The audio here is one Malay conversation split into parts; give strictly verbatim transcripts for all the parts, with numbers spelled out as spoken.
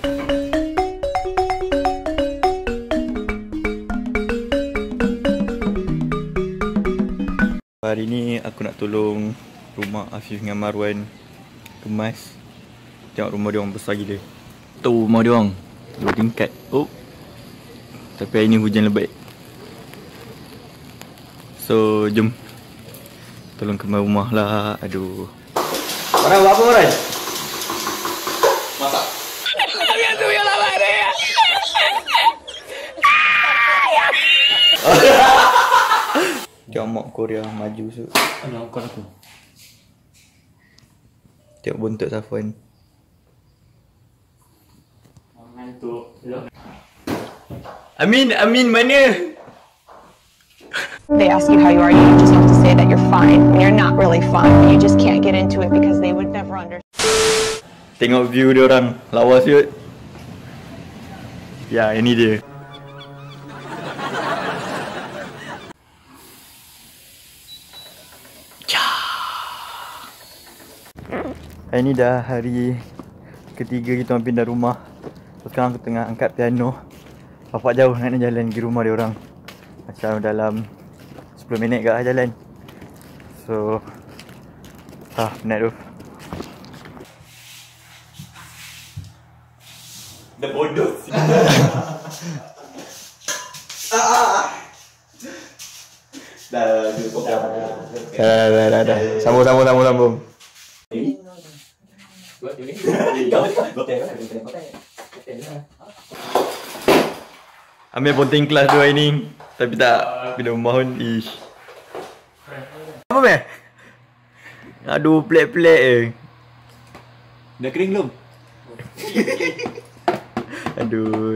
Hari ni aku nak tolong rumah Afif dengan Marwan kemas. Tengok rumah dia orang besar gila. Tu rumah dia orang dua tingkat. Oh. Tapi hari ni hujan lebat. So jom tolong kemas rumah lah. Aduh. Orang buat apa orang? Masak. Tengok mak Korea maju tu. Anak kau aku. Tengok buntut Safwan. Ngantuk. Amin, Amin mana? They ask you how you are, you just have to say that you're fine when you're not really fine. You just can't get into it because they would never understand. Tengok view dia orang. Lawa siut. Ya, ini dia. Hari ni dah hari ketiga kita orang pindah rumah. Sekarang aku tengah angkat piano. Bapak jauh nak jalan pergi rumah dia orang. Macam dalam sepuluh minit ke lah jalan. So ah, penat tu. Dah bodoh sih. Dah dah cukup dah. Dah dah dah dah. Sambung sambung sambung sambung. Ambil ponting kelas dua ini. Tapi tak pindah rumah pun. Ish. Apa meh? Aduh pelik-pelik je. Dah kering belum? Aduh.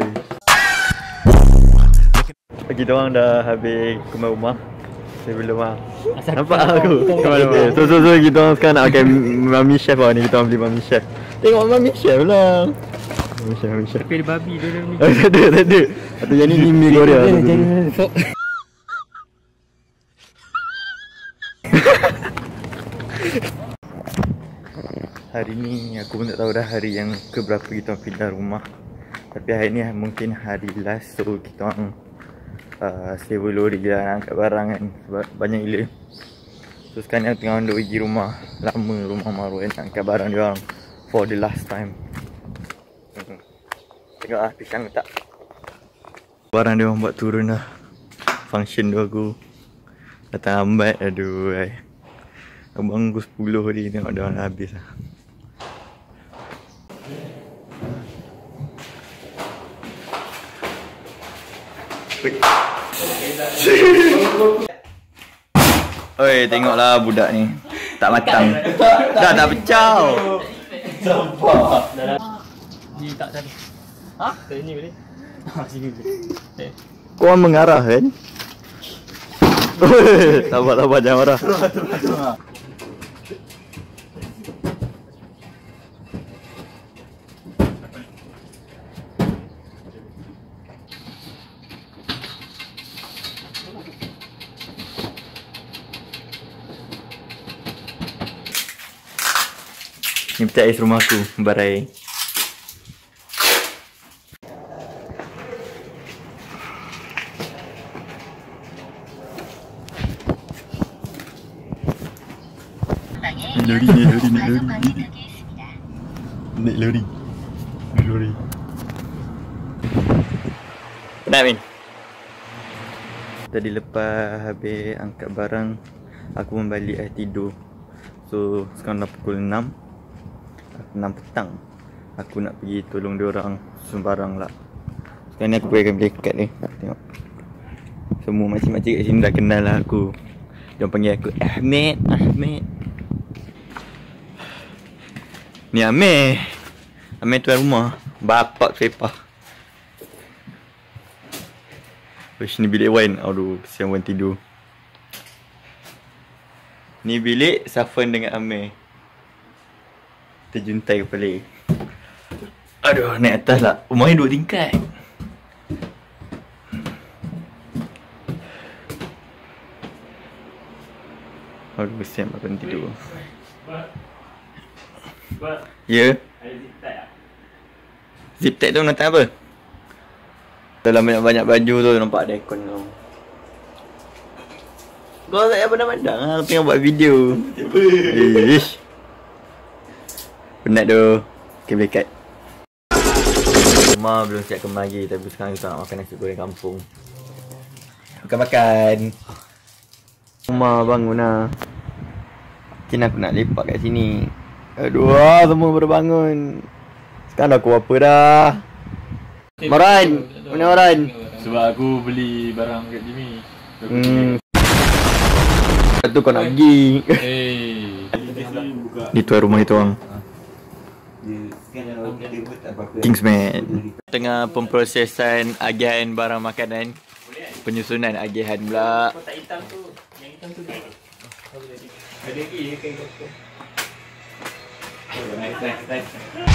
Kita orang dah habis kemas rumah. Saya belum lah. Nampak aku? So so so kita orang sekarang nak pakai Mami Chef lah ni. Kita orang beli Mami Chef. Tengok Mami Chef lah. Mami Chef, Mami Chef. Tapi ada babi dia dah ni. Tak ada, tak ada. Atau yang ni ni mi Korea. Hari ni aku pun tak tahu dah hari yang keberapa kita orang pindah rumah. Tapi hari ni mungkin hari last. So kita orang Uh, sewa lori je lah nak angkat barang kan. Sebab banyak gila. So sekarang ni tengah duduk pergi rumah lama, rumah Marwan, nak angkat barang dia orang for the last time. hmm. Tengok lah pisang tak. Barang dia orang buat turun dah. Function tu aku datang lambat. Aduh ay. Abang pukul sepuluh tadi. Tengok dia orang dah habis lah. Oi, tengoklah budak ni. Tak matang. Dah tak pecah. Nampak. Ni tak tadi. Ha? Sini boleh. Ha, sini boleh. Kau orang mengarah kan? Sabar sabar jangan marah. Ni pecah ais rumah aku, barai. Lori ni, lori ni, lori ni. Naik lori. Naik lori. Penat Min? Tadi lepas habis angkat barang, aku pun balik eh tidur. So sekarang dah pukul enam enam petang. Aku nak pergi tolong dia orang sembarang lah. Sekarang ni aku pegang blanket ni. Tengok. Semua makcik-makcik kat sini dah kenal lah aku. Dia panggil aku Ahmed, Ahmed. Ni Ahmed. Ahmed tuan rumah. Bapak sepah. Wish ni bilik Wan. Aduh, kesian Wan tidur. Ni bilik Safwan dengan Ahmed. Terjuntai kepala. Aduh, naik atas lah. Rumah ni dua tingkat. Aduh, kesian makan tidur. Ya? Zip tag tu nonton apa? Dalam banyak-banyak baju tu nampak ada aircon tu. Kau tak pernah pandang lah, aku tengah buat video. Ish. Penat tu. Okay, boleh cut. Rumah belum siap kembali lagi, tapi sekarang kita nak makan nasi goreng kampung. Makan-makan. Rumah bangun lah. Mungkin aku nak lepak kat sini. Aduh, semua baru bangun. Sekarang dah pukul apa dah? Moran! Mana Moran? Sebab aku beli barang kat Jimmy. Hmm. Lepas tu kau nak pergi. Hey. Di tuan rumah itu orang. Kingsman. Tengah pemprosesan agihan barang makanan. Penyusunan agihan pula. Kotak hitam tu, yang hitam tu ada. Ada lagi ya kain kotak. Oh, nice, nice, nice.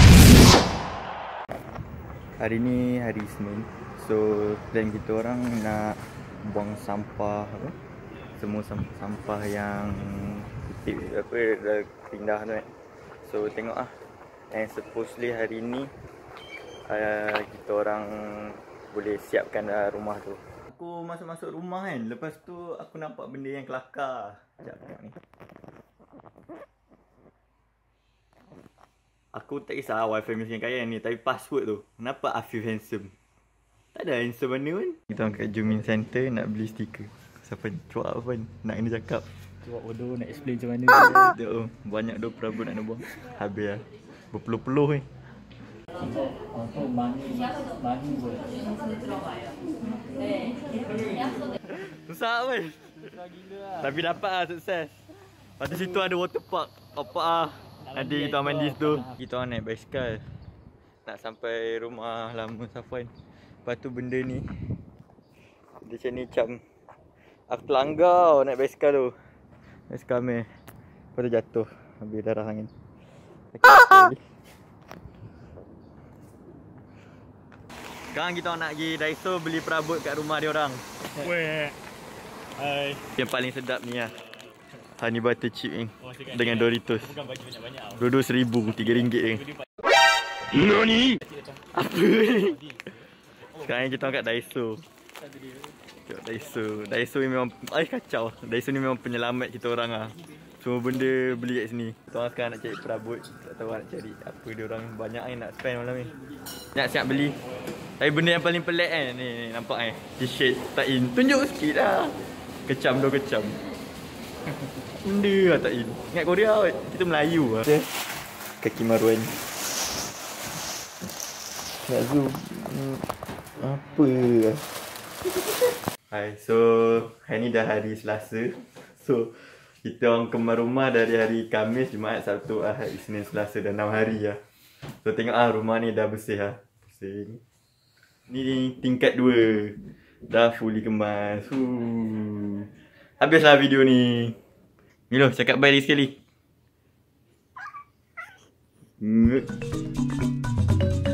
Hari ni hari Isnin. So plan kita orang nak buang sampah apa? Semua sampah yang kutip apa dah pindah tu kan. So tengok ah. And supposedly hari ni uh, kita orang boleh siapkan uh, rumah tu. Aku masuk-masuk rumah kan. Lepas tu aku nampak benda yang kelakar. Sekejap tengok ni. Aku tak kisah wifi miskin kaya ni, tapi password tu. Kenapa I feel handsome? Tak ada handsome mana pun. Kita orang kat Jumin Center nak beli stiker. Siapa ni? Cuak apa ni? Nak kena cakap. Cuak bodoh nak explain macam mana. Tengok, banyak dah perabot nak buang. Habis lah. Berpeluh-peluh ni. Susah pun. Tapi dapat lah sukses. Lepas tu situ ada water park. Apa lah. Nanti kita mandi situ. Kita orang naik basikal. Nak sampai rumah lama Safwan. Lepas tu benda ni. Dia macam ni macam. Aku terlanggar naik basikal tu. Basikal meh. Lepas tu jatuh. Habis darah angin. Sekarang kita nak pergi Daiso beli perabot kat rumah dia orang. Weh. Hai. Yang paling sedap ni lah. Honey butter chip ni. Oh, dengan Doritos. bukan bagi banyak-banyak tau. Dua-dua seribu, tiga ringgit je. Nani? Apa ni? Sekarang kita orang kat Daiso. Tengok Daiso. Daiso ni memang ay, kacau. Daiso ni memang penyelamat kita orang lah. Semua benda beli kat sini. Kita orang sekarang nak cari perabot. Tak tahu nak cari apa dia orang banyak ni nak spend malam ni. Nak siap beli. Tapi benda yang paling pelik kan ni, ni nampak eh. T-shirt tak in. Tunjuk sikit lah. Kecam dua kecam. Benda lah tak in. Ingat Korea kot. Kita Melayu lah. Kaki Marwan. Nak zoom. Apa lah. Hai, so hari ni dah hari Selasa. So kita orang kemas rumah dari hari Khamis, Jumaat, Sabtu, Ahad, Isnin, Selasa. Dah enam hari lah. So tengok ah rumah ni dah bersih lah. Bersih. Ni tingkat dua. Dah fully kemas. Huh. Habislah video ni. Milo, cakap bye lagi sekali.